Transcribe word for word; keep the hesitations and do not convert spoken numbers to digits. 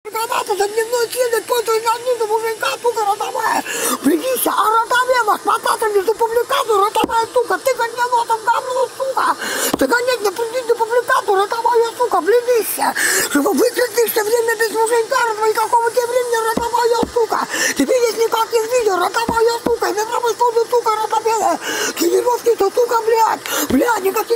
Когда-то за дневной следует пользуясь одним мужика, сука, ротовая. Придися, а ротовела, хвататься между публикацию, ротовая, сука, ты как мне носом говно, сука. Ты, конечно, придите публикацию, ротовая, сука, блядися. Чтобы выкрутить все время без мужика, и какого тебе времени, ротовая, сука. Тебе есть никаких видео, ротовая, сука, и на правой стороне, сука, ротовела. Тренировки-то, сука, блядь. Блядь, никак